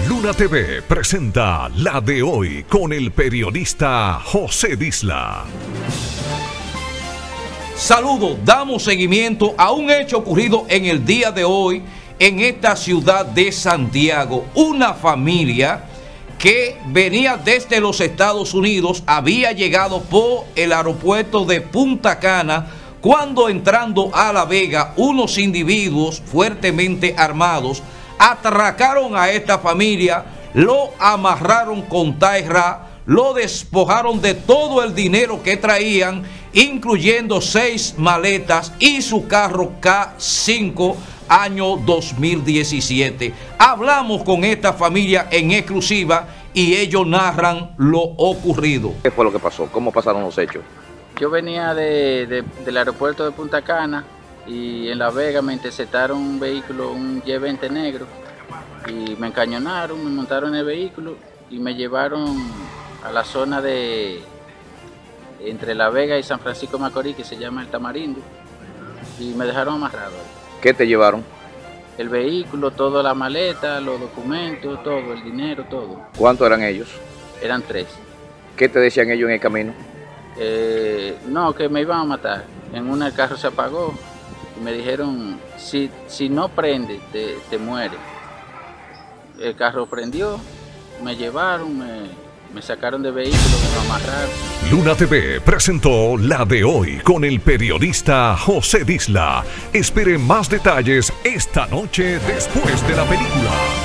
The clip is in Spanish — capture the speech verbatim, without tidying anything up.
Luna T V presenta La de Hoy con el periodista José Disla. Saludos, damos seguimiento a un hecho ocurrido en el día de hoy en esta ciudad de Santiago. Una familia que venía desde los Estados Unidos había llegado por el aeropuerto de Punta Cana cuando, entrando a La Vega, unos individuos fuertemente armados atracaron a esta familia, lo amarraron con taira, lo despojaron de todo el dinero que traían, incluyendo seis maletas y su carro K cinco año dos mil diecisiete. Hablamos con esta familia en exclusiva y ellos narran lo ocurrido. ¿Qué fue lo que pasó? ¿Cómo pasaron los hechos? Yo venía de, de, del aeropuerto de Punta Cana y en La Vega me interceptaron un vehículo, un G veinte negro, y me encañonaron, me montaron en el vehículo y me llevaron a la zona de entre La Vega y San Francisco de Macorís, que se llama El Tamarindo, y me dejaron amarrado. ¿Qué te llevaron? El vehículo, toda la maleta, los documentos, todo, el dinero, todo. ¿Cuántos eran ellos? Eran tres. ¿Qué te decían ellos en el camino? Eh, no, que me iban a matar. En una el carro se apagó y me dijeron, si, si no prende, te, te mueres. El carro prendió, me llevaron, me, me sacaron de vehículo, me amarraron. Luna T V presentó La de Hoy con el periodista José Disla. Espere más detalles esta noche después de la película.